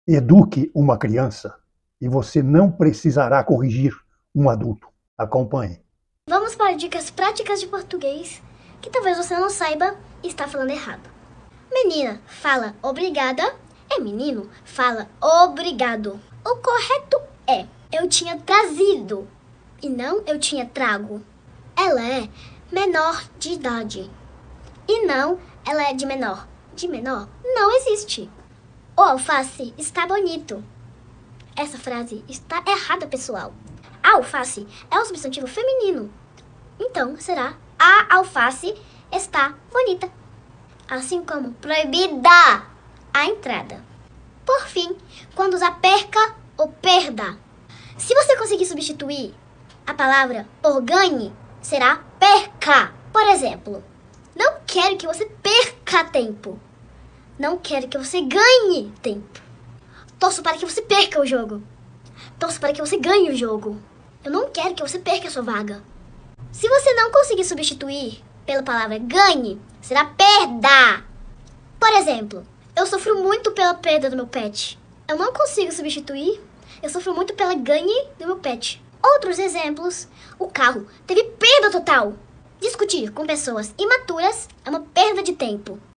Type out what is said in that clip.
Eduque uma criança e você não precisará corrigir um adulto. Acompanhe. Vamos para dicas práticas de português que talvez você não saiba e está falando errado. Menina fala obrigada, menino fala obrigado. O correto é eu tinha trazido e não eu tinha trago. Ela é menor de idade e não ela é de menor. De menor não existe. O alface está bonito. Essa frase está errada, pessoal. A alface é um substantivo feminino. Então, será a alface está bonita. Assim como proibida a entrada. Por fim, quando usar perca ou perda. Se você conseguir substituir a palavra por ganhe, será perca. Por exemplo, não quero que você perca tempo. Não quero que você ganhe tempo. Torço para que você perca o jogo. Torço para que você ganhe o jogo. Eu não quero que você perca a sua vaga. Se você não conseguir substituir pela palavra ganhe, será perda. Por exemplo, eu sofro muito pela perda do meu pet. Eu não consigo substituir. Eu sofro muito pela ganhe do meu pet. Outros exemplos, o carro teve perda total. Discutir com pessoas imaturas é uma perda de tempo.